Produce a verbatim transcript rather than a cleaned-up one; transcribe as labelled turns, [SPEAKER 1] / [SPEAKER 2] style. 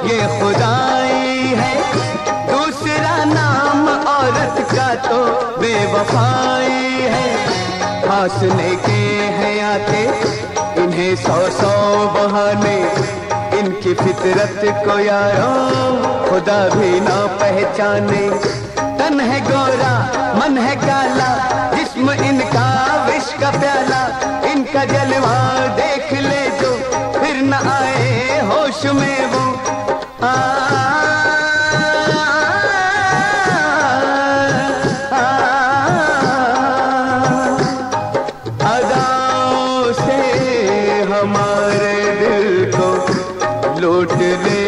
[SPEAKER 1] ये खुदाई है। दूसरा नाम औरत का तो बेवफाई है। हंसने के हैं आते इन्हें सौ सौ बहाने, इनकी फितरत को यारों खुदा भी ना पहचाने। तन है गोरा मन है काला, जिस्म इनका विष का प्याला, इनका जलवा देख ले जो फिर न आए होश में वो। आ, आ, अदाओं से हमारे दिल को लूट ले